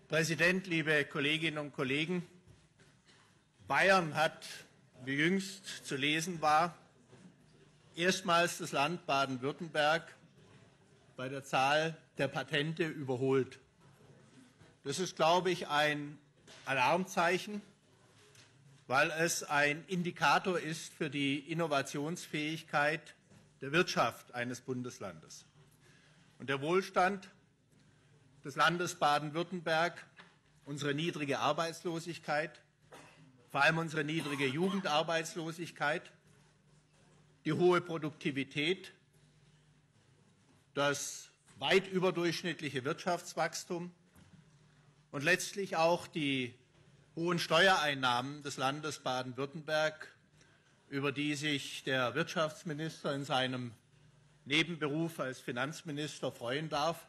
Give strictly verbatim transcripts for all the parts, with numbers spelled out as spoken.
Präsident, liebe Kolleginnen und Kollegen! Bayern hat, wie jüngst zu lesen war, erstmals das Land Baden-Württemberg bei der Zahl der Patente überholt. Das ist, glaube ich, ein Alarmzeichen, weil es ein Indikator ist für die Innovationsfähigkeit der Wirtschaft eines Bundeslandes. Und der Wohlstand des Landes Baden-Württemberg, unsere niedrige Arbeitslosigkeit, vor allem unsere niedrige Jugendarbeitslosigkeit, die hohe Produktivität, das weit überdurchschnittliche Wirtschaftswachstum und letztlich auch die hohen Steuereinnahmen des Landes Baden-Württemberg, über die sich der Wirtschaftsminister in seinem Nebenberuf als Finanzminister freuen darf.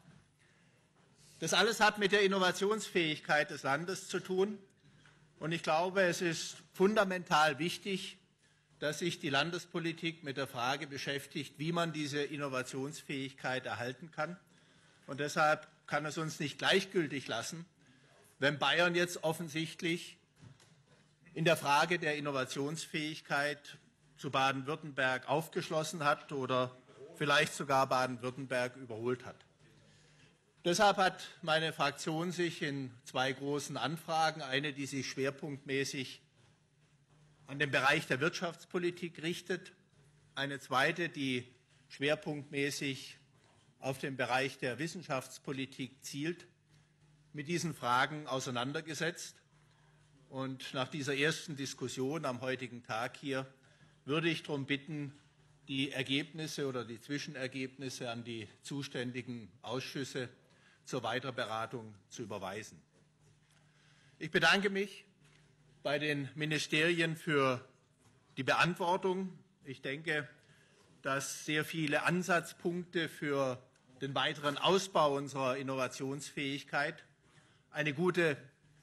Das alles hat mit der Innovationsfähigkeit des Landes zu tun. Und ich glaube, es ist fundamental wichtig, dass sich die Landespolitik mit der Frage beschäftigt, wie man diese Innovationsfähigkeit erhalten kann. Und deshalb kann es uns nicht gleichgültig lassen, wenn Bayern jetzt offensichtlich in der Frage der Innovationsfähigkeit zu Baden-Württemberg aufgeschlossen hat oder vielleicht sogar Baden-Württemberg überholt hat. Deshalb hat meine Fraktion sich in zwei großen Anfragen, eine, die sich schwerpunktmäßig an den Bereich der Wirtschaftspolitik richtet, eine zweite, die schwerpunktmäßig auf den Bereich der Wissenschaftspolitik zielt, mit diesen Fragen auseinandergesetzt. Und nach dieser ersten Diskussion am heutigen Tag hier würde ich darum bitten, die Ergebnisse oder die Zwischenergebnisse an die zuständigen Ausschüsse zur Weiterberatung zu überweisen. Ich bedanke mich bei den Ministerien für die Beantwortung. Ich denke, dass sehr viele Ansatzpunkte für den weiteren Ausbau unserer Innovationsfähigkeit eine gute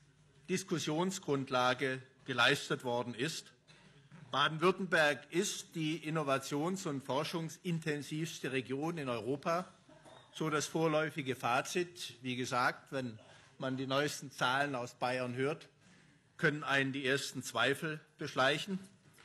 Diskussionsgrundlage geleistet worden ist. Baden-Württemberg ist die innovations- und forschungsintensivste Region in Europa. So das vorläufige Fazit. Wie gesagt, wenn man die neuesten Zahlen aus Bayern hört, können einen die ersten Zweifel beschleichen.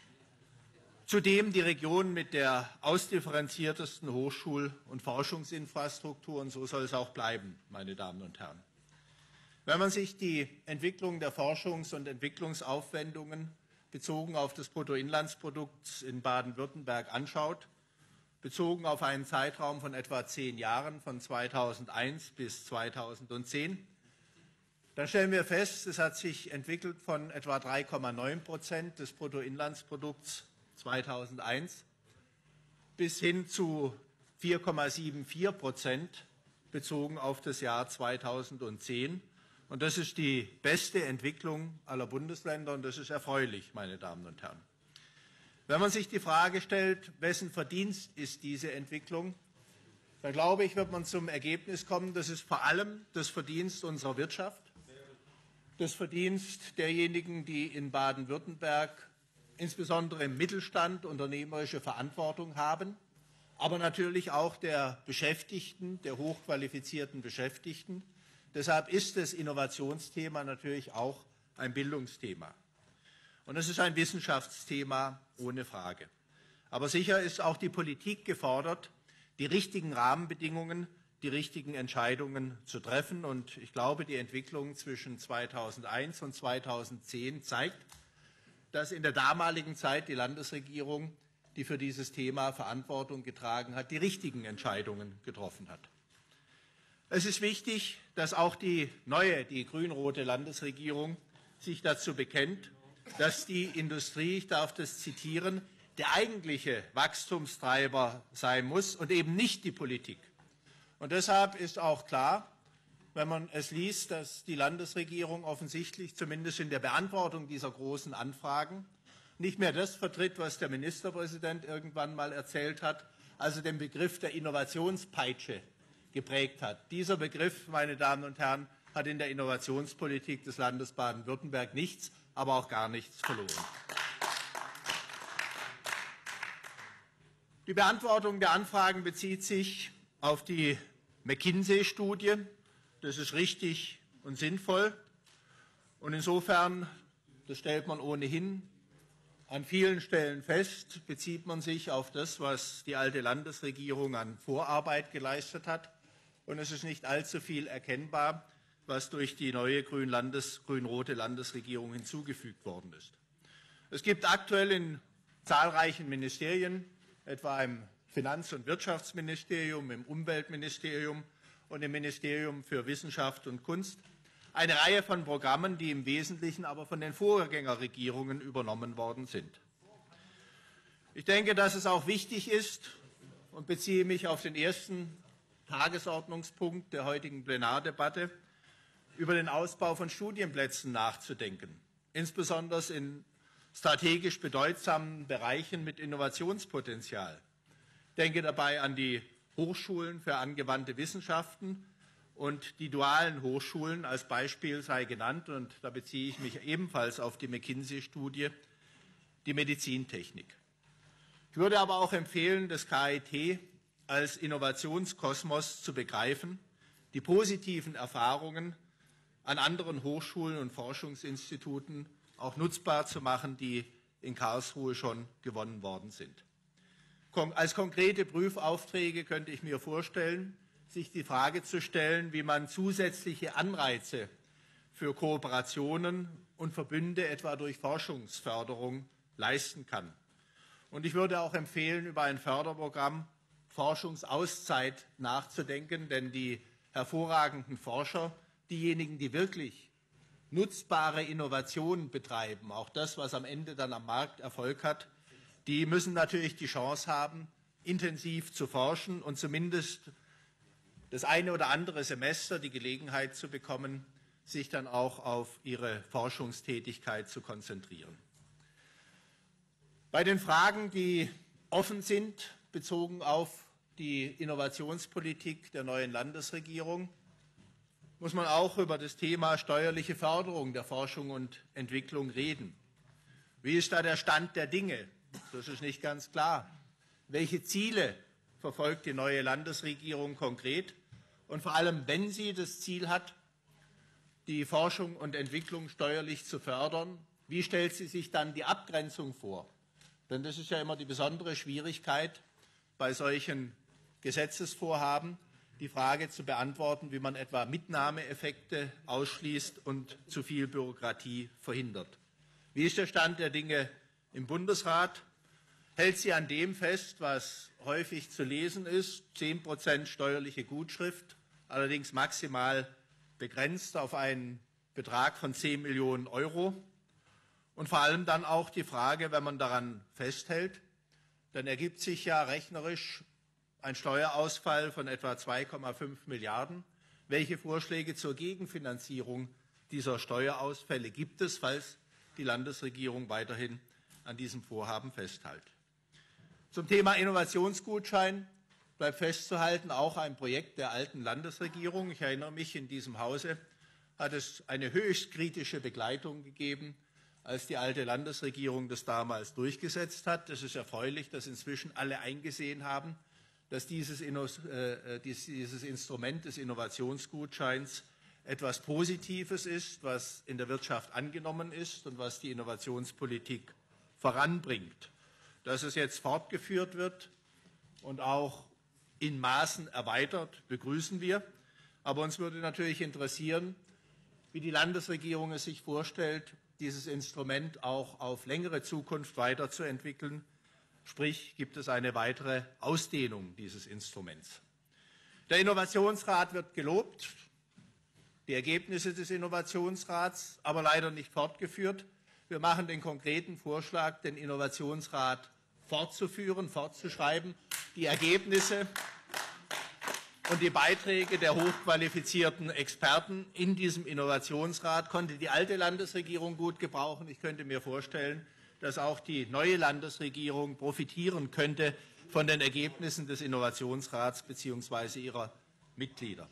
Zudem die Region mit der ausdifferenziertesten Hochschul- und Forschungsinfrastruktur, und so soll es auch bleiben, meine Damen und Herren. Wenn man sich die Entwicklung der Forschungs- und Entwicklungsaufwendungen bezogen auf das Bruttoinlandsprodukt in Baden-Württemberg anschaut, bezogen auf einen Zeitraum von etwa zehn Jahren, von zweitausendeins bis zweitausendzehn, dann stellen wir fest, es hat sich entwickelt von etwa drei Komma neun Prozent des Bruttoinlandsprodukts zweitausendeins bis hin zu vier Komma vierundsiebzig Prozent bezogen auf das Jahr zweitausendzehn. Und das ist die beste Entwicklung aller Bundesländer, und das ist erfreulich, meine Damen und Herren. Wenn man sich die Frage stellt, wessen Verdienst ist diese Entwicklung, dann glaube ich, wird man zum Ergebnis kommen, das ist vor allem das Verdienst unserer Wirtschaft, das Verdienst derjenigen, die in Baden-Württemberg insbesondere im Mittelstand unternehmerische Verantwortung haben, aber natürlich auch der Beschäftigten, der hochqualifizierten Beschäftigten. Deshalb ist das Innovationsthema natürlich auch ein Bildungsthema. Und es ist ein Wissenschaftsthema, ohne Frage. Aber sicher ist auch die Politik gefordert, die richtigen Rahmenbedingungen, die richtigen Entscheidungen zu treffen. Und ich glaube, die Entwicklung zwischen zweitausendeins und zweitausendzehn zeigt, dass in der damaligen Zeit die Landesregierung, die für dieses Thema Verantwortung getragen hat, die richtigen Entscheidungen getroffen hat. Es ist wichtig, dass auch die neue, die grün-rote Landesregierung sich dazu bekennt, dass die Industrie, ich darf das zitieren, der eigentliche Wachstumstreiber sein muss und eben nicht die Politik. Und deshalb ist auch klar, wenn man es liest, dass die Landesregierung offensichtlich zumindest in der Beantwortung dieser großen Anfragen nicht mehr das vertritt, was der Ministerpräsident irgendwann mal erzählt hat, also den Begriff der Innovationspeitsche geprägt hat. Dieser Begriff, meine Damen und Herren, hat in der Innovationspolitik des Landes Baden-Württemberg nichts, aber auch gar nichts verloren. Die Beantwortung der Anfragen bezieht sich auf die McKinsey-Studie. Das ist richtig, und sinnvoll. Und insofern, das stellt man ohnehin an vielen Stellen fest, bezieht man sich auf das, was die alte Landesregierung an Vorarbeit geleistet hat. Und es ist nicht allzu viel erkennbar, was durch die neue grün-rote Landesregierung hinzugefügt worden ist. Es gibt aktuell in zahlreichen Ministerien, etwa im Finanz- und Wirtschaftsministerium, im Umweltministerium und im Ministerium für Wissenschaft und Kunst, eine Reihe von Programmen, die im Wesentlichen aber von den Vorgängerregierungen übernommen worden sind. Ich denke, dass es auch wichtig ist und beziehe mich auf den ersten Tagesordnungspunkt der heutigen Plenardebatte, über den Ausbau von Studienplätzen nachzudenken, insbesondere in strategisch bedeutsamen Bereichen mit Innovationspotenzial. Ich denke dabei an die Hochschulen für angewandte Wissenschaften und die dualen Hochschulen als Beispiel sei genannt, und da beziehe ich mich ebenfalls auf die McKinsey-Studie, die Medizintechnik. Ich würde aber auch empfehlen, das K I T als Innovationskosmos zu begreifen, die positiven Erfahrungen an anderen Hochschulen und Forschungsinstituten auch nutzbar zu machen, die in Karlsruhe schon gewonnen worden sind. Als konkrete Prüfaufträge könnte ich mir vorstellen, sich die Frage zu stellen, wie man zusätzliche Anreize für Kooperationen und Verbünde etwa durch Forschungsförderung leisten kann. Und ich würde auch empfehlen, über ein Förderprogramm Forschungsauszeit nachzudenken, denn die hervorragenden Forscher, diejenigen, die wirklich nutzbare Innovationen betreiben, auch das, was am Ende dann am Markt Erfolg hat, die müssen natürlich die Chance haben, intensiv zu forschen und zumindest das eine oder andere Semester die Gelegenheit zu bekommen, sich dann auch auf ihre Forschungstätigkeit zu konzentrieren. Bei den Fragen, die offen sind, bezogen auf die Innovationspolitik der neuen Landesregierung, muss man auch über das Thema steuerliche Förderung der Forschung und Entwicklung reden. Wie ist da der Stand der Dinge? Das ist nicht ganz klar. Welche Ziele verfolgt die neue Landesregierung konkret? Und vor allem, wenn sie das Ziel hat, die Forschung und Entwicklung steuerlich zu fördern, wie stellt sie sich dann die Abgrenzung vor? Denn das ist ja immer die besondere Schwierigkeit bei solchen Gesetzesvorhaben, die Frage zu beantworten, wie man etwa Mitnahmeeffekte ausschließt und zu viel Bürokratie verhindert. Wie ist der Stand der Dinge im Bundesrat? Hält sie an dem fest, was häufig zu lesen ist, zehn Prozent steuerliche Gutschrift, allerdings maximal begrenzt auf einen Betrag von zehn Millionen Euro? Und vor allem dann auch die Frage, wenn man daran festhält, dann ergibt sich ja rechnerisch ein Steuerausfall von etwa zwei Komma fünf Milliarden. Welche Vorschläge zur Gegenfinanzierung dieser Steuerausfälle gibt es, falls die Landesregierung weiterhin an diesem Vorhaben festhält? Zum Thema Innovationsgutschein bleibt festzuhalten, auch ein Projekt der alten Landesregierung. Ich erinnere mich, in diesem Hause hat es eine höchst kritische Begleitung gegeben, als die alte Landesregierung das damals durchgesetzt hat. Es ist erfreulich, dass inzwischen alle eingesehen haben, dass dieses, äh, dieses Instrument des Innovationsgutscheins etwas Positives ist, was in der Wirtschaft angenommen ist und was die Innovationspolitik voranbringt. Dass es jetzt fortgeführt wird und auch in Maßen erweitert, begrüßen wir. Aber uns würde natürlich interessieren, wie die Landesregierung es sich vorstellt, dieses Instrument auch auf längere Zukunft weiterzuentwickeln. Sprich, gibt es eine weitere Ausdehnung dieses Instruments. Der Innovationsrat wird gelobt, die Ergebnisse des Innovationsrats aber leider nicht fortgeführt. Wir machen den konkreten Vorschlag, den Innovationsrat fortzuführen, fortzuschreiben. Die Ergebnisse und die Beiträge der hochqualifizierten Experten in diesem Innovationsrat konnte die alte Landesregierung gut gebrauchen. Ich könnte mir vorstellen, dass auch die neue Landesregierung profitieren könnte von den Ergebnissen des Innovationsrats bzw. ihrer Mitglieder.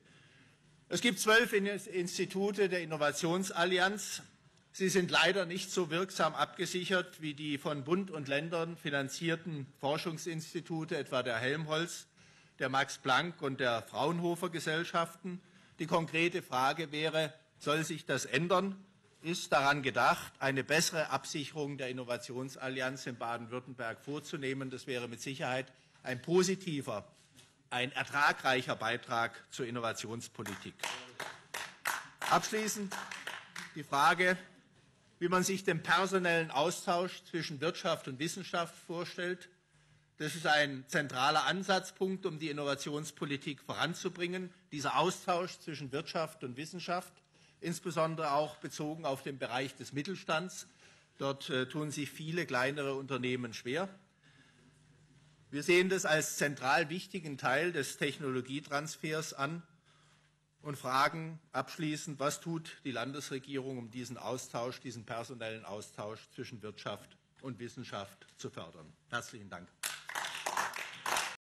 Es gibt zwölf Institute der Innovationsallianz. Sie sind leider nicht so wirksam abgesichert wie die von Bund und Ländern finanzierten Forschungsinstitute, etwa der Helmholtz, der Max-Planck- und der Fraunhofer-Gesellschaften. Die konkrete Frage wäre, soll sich das ändern? Ist daran gedacht, eine bessere Absicherung der Innovationsallianz in Baden-Württemberg vorzunehmen? Das wäre mit Sicherheit ein positiver, ein ertragreicher Beitrag zur Innovationspolitik. Abschließend die Frage, wie man sich den personellen Austausch zwischen Wirtschaft und Wissenschaft vorstellt. Das ist ein zentraler Ansatzpunkt, um die Innovationspolitik voranzubringen. Dieser Austausch zwischen Wirtschaft und Wissenschaft, insbesondere auch bezogen auf den Bereich des Mittelstands. Dort äh, tun sich viele kleinere Unternehmen schwer. Wir sehen das als zentral wichtigen Teil des Technologietransfers an und fragen abschließend, was tut die Landesregierung, um diesen Austausch, diesen personellen Austausch zwischen Wirtschaft und Wissenschaft zu fördern. Herzlichen Dank.